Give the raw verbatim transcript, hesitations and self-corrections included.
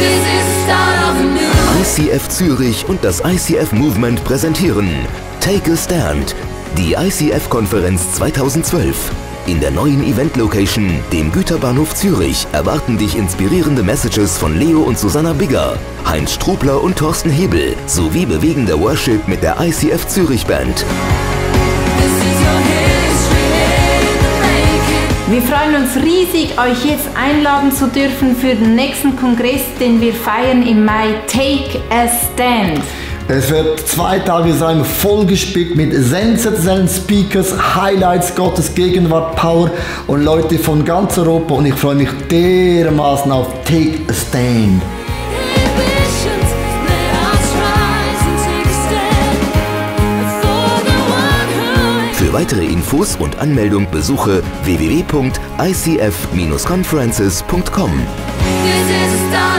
I C F Zürich und das I C F Movement präsentieren Take a Stand, die I C F-Konferenz zweitausendzwölf. In der neuen Event-Location, dem Güterbahnhof Zürich, erwarten dich inspirierende Messages von Leo und Susanna Bigger, Heinz Strubler und Thorsten Hebel, sowie bewegender Worship mit der I C F Zürich Band. Wir freuen uns riesig, euch jetzt einladen zu dürfen für den nächsten Kongress, den wir feiern im Mai, Take a Stand. Es wird zwei Tage sein, vollgespickt mit sensationellen Speakers, Highlights, Gottes Gegenwart, Power und Leute von ganz Europa, und ich freue mich dermaßen auf Take a Stand. Für weitere Infos und Anmeldung besuche w w w punkt i c f Bindestrich conferences punkt com.